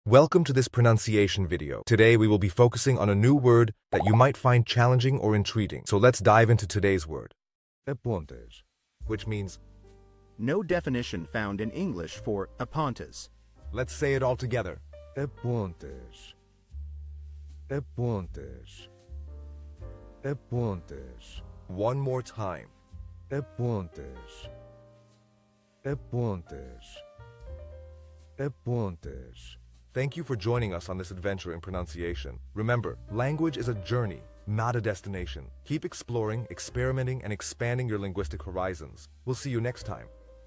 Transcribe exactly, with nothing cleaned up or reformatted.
Welcome to this pronunciation video. Today we will be focusing on a new word that you might find challenging or intriguing. So let's dive into today's word. Apontes, which means No definition found in English for apontes. let's say it all together. Apontes. Apontes. Apontes. One more time. Apontes. Apontes. Apontes. Thank you for joining us on this adventure in pronunciation. Remember, language is a journey, not a destination. Keep exploring, experimenting, and expanding your linguistic horizons. We'll see you next time.